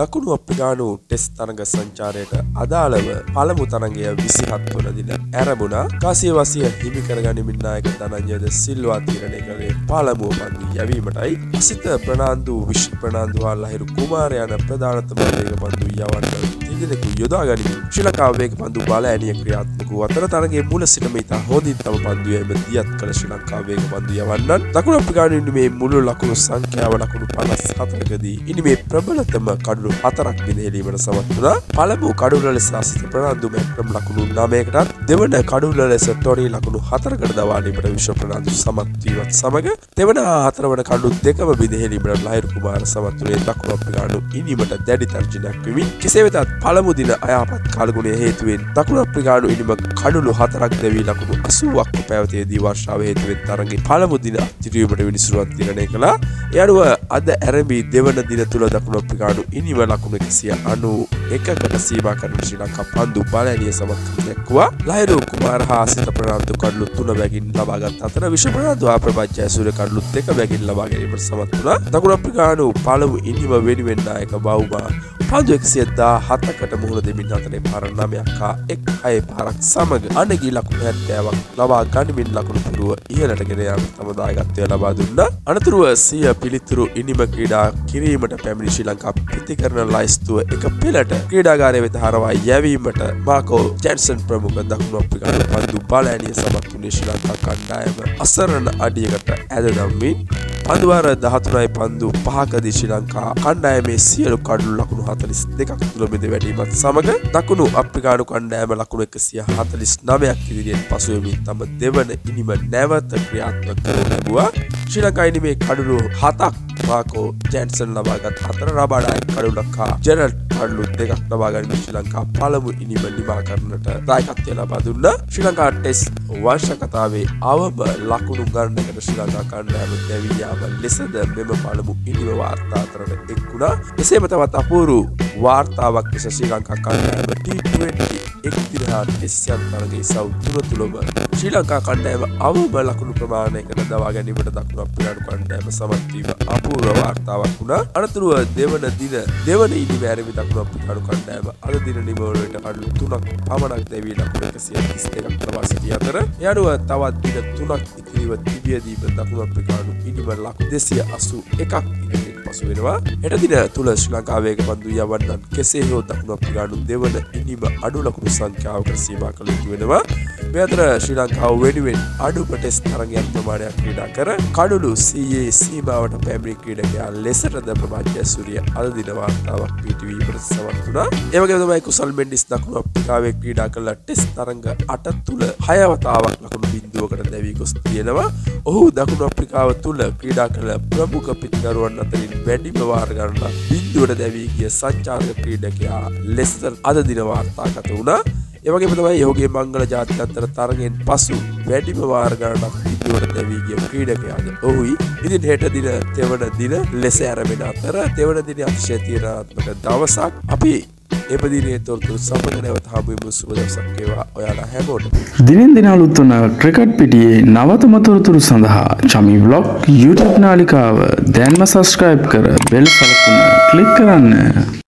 දකුණු අප්‍රිකානු ටෙස්ට් තරඟ සංචාරයට අදාළව පළමු තරඟය 27 වන දින ආරම්භුණා. කාසියවසිය හිමි කරගනිමින් නායක ධනංජය සිල්වා තීරණය කළේ පළමුව පන්දු යැවීමටයි. අසිත ප්‍රනාන්දු විශ්ව ප්‍රනාන්දු හා ලහිරු කුමාර යන ප්‍රධානතම වේග පන්දු යවන්න තිදෙනෙකු යොදා ගනිමින් ශ්‍රී ලංකාව වේග පන්දු බලඇණිය ක්‍රියාත්මක වූ අතර තරඟයේ මුල සිටම ඉතා හොඳින් තම පන්දු යැවීම දියත් කළ ශ්‍රී ලංකාව වේග පන්දු යවන්නන් දකුණු අප්‍රිකානු ඉනිමේ මුළු ලකුණු සංඛ්‍යාව ලකුණු 54කදී ඉනිමේ ප්‍රබලතම කඩුළු 4ක් බිඳහෙලීමට සමත් වුණා. පළමු කඩුල්ල ලෙස අසිත ප්‍රනාන්දු මැක්‍රම් ලකුණු 9කටත් දෙවන කඩුල්ල ලෙස ටොරි ලකුණු 4කට දවාලීමට විශ්ව ප්‍රනාන්දු සමත් වීමත් සමග දෙවන හා හතරවන කඩුළු දෙකම බිඳහෙලීමට ලහිරු කුමාර සමත් වුණේ දකුණු අප්‍රිකානු ඉනිමට දැඩි තර්ජනයක් වෙමින්. කෙසේ වෙතත් පළමු දින අයහපත් කාලගුණය හේතුවෙන් දකුණු අප්‍රිකානු ඉනිම කඩුළු 4ක් දැවී ලකුණු 80ක් පැවතියදී වර්ෂාව හේතුවෙන් තරඟේ පළමු දින අත්හිටුවීමට විනිසුරුවක් තීරණය කළා. ඒ අනුව අද ආරම්භී දෙවන දින තුල දකුණු අප්‍රිකානු ඉනිම ලකුණු 191කට සීමා කරන ශ්‍රී ලංකා පන්දු බලඇණිය සමත්කම් දැක්වුවා. ලහිරු කුමාර හා අසිත ප්‍රනාන්දු කඩුළු 3 බැගින් ලබාගත් අතර විශ්ව ප්‍රනාන්දු හා ප්‍රභාජ්‍ය ඇසුරේ කඩුළු 2 බැගින් ලබා ගැනීමට සමත් වුණා. දකුණු අප්‍රිකානු පළමු ඉනිම වෙනුවෙන් නායක බවුමා පන්දු 117කට මුහුණ දෙමින් අතරේ පාර 9ක් හා 6 පාරක් සමග අනගී ලකුණු 70ක් ලබා ගනිමින් ලකුණු පුරුව ඉහළට ගෙන යාම තම දායකත්වය ලබා දුන්නා. අනතුරුව සිය පිළිතුරු ඉනිම ක්‍රීඩා කිරීමට පැමිණි ශ්‍රී ලංකා ප්‍රතිකරණ ලයිස්තුව එක පෙළට ක්‍රීඩාගාරය වෙත හරවා යැවීමට මාකෝ ජැන්සන් ප්‍රමුඛ දකුණු අප්‍රිකානු පන්දු බලඇණිය සමත් වුණේ ශ්‍රී ලංකා කණ්ඩායම අසරණ අඩියකට ඇද දමමින් පන්දුවාර 13යි පන්දු 5කදී ශ්‍රී ලංකා කණ්ඩායමේ සියලු කඩුළු ලකුණු 42ක් තුල බෙද වැටීමත් සමග දකුණු අප්‍රිකානු කණ්ඩායම ලකුණු 149ක් ඉදිරියෙන් පසුවෙමින් තම දෙවන ඉනිම නැවත ක්‍රියාත්මක කරනු ලැබුවා. ශ්‍රී ලංකා ඉනිමේ කඩුළු 7ක් මාකෝ ජැන්සන් ලබාගත් අතර රබාඩායක කඩුල්ලක් හා ජෙරල්ඩ් කඩුළු 2ක් ලබා ගැනීම ශ්‍රී ලංකා පළමු ඉනිම නිමා කරන්නට දායකත්වය ලබා දුන්නා. ශ්‍රී ලංකා ටෙස්ට් වර්ෂ කතාවේ අවම ලකුණු ගණනකට ශ්‍රී ලංකා කණ්ඩායම දැවී යාම ලෙසද මෙම පළමු ඉනිම වාර්තා අතරට එක් වුණා. එසේම තවත් අපූරු වාර්තාවක් ලෙස ශ්‍රී ලංකා කණ්ඩායම T20 එක්දිනහා ටෙස්ට් තරගයේ සෞතුර තුලම ශ්‍රී ලංකා කණ්ඩායම අවම ලකුණු ප්‍රමාණයකට දවා ගැනීමට දකුණු අප්‍රිකානු කණ්ඩායම සමත් වීම අපූර්ව වාර්තාවක් වුණා. අනතුරුව දෙවන ඉනිම ආරම්භ දකුණු අප්‍රිකානු කණ්ඩායම අද දින නිමවලට කඩුළු 3ක් පමණක් දැවී ලකුණු 132ක් ලබා සිටි අතර යනුව තවත් දින 3ක් ඉතිරිව තිබියදී දකුණු අප්‍රිකානු ඉනිම ලකුණු 281ක් ඉදිරියට පසු වෙනවා. හෙට දින තුල ශ්‍රී ලංකා වේග පන්දු යවන්නන් කෙසේ හෝ දකුණු අප්‍රිකානු දෙවන ඉනිම අඩු ලකුණු සංඛ්‍යාවකට සීමා කළ යුතු වෙනවා. මේ අතර ශ්‍රී ලංකාව වෙනුවෙන් අඩුම ටෙස්ට් තරගයක් ප්‍රමාණයක් ක්‍රීඩා කර කඩුළු 100 සීමාවට පැමිණි ක්‍රීඩකයා ලෙසටද ප්‍රභාජ්‍ය සූරිය අද දින වාර්තාවක් පිටවීමට සමත් වුණා. ඒ වගේම තමයි කුසල් මෙන්ඩිස් දකුණු අප්‍රිකාවේ ක්‍රීඩා කළ ටෙස්ට් තරඟ 8 තුල 6 වතාවක් ලකුණු බිඳුවකට දැවී ගොස් තියෙනවා. ඔහු දකුණු අප්‍රිකාව තුල ක්‍රීඩා කළ ප්‍රමුඛ පිටිකරුවන් අතරින් වැඩිම වාර ගණනක් බිඳුවට දැවී ගිය සංචාරක ක්‍රීඩකයා ලෙස අද දින වාර්තාගත වුණා. ඒ වගේම තමයි ඔහුගේ මංගල ජාත්‍යන්තර තරගෙන් පසු වැඩිම වාර ගණනක් බිඳුවට දැවී ගිය ක්‍රීඩකයාද ඔහුයි. ඉතින් හෙට දින තෙවන දින ලෙස ආරම්භන අතර තෙවන දින අතිශය තීරණාත්මක දවසක්. අපි එපදිනේ තොරතුරු සමග නැවත හමුවෙමු. සුබ දවසක් වේවා ඔයාලා හැමෝටම. දිනෙන් දින අලුත් වන ක්‍රිකට් පිටියේ නවතම තොරතුරු සඳහා චමි ව්ලොග් YouTube නාලිකාව දැන්ම subscribe කර බෙල් සලකුණ ක්ලික් කරන්න.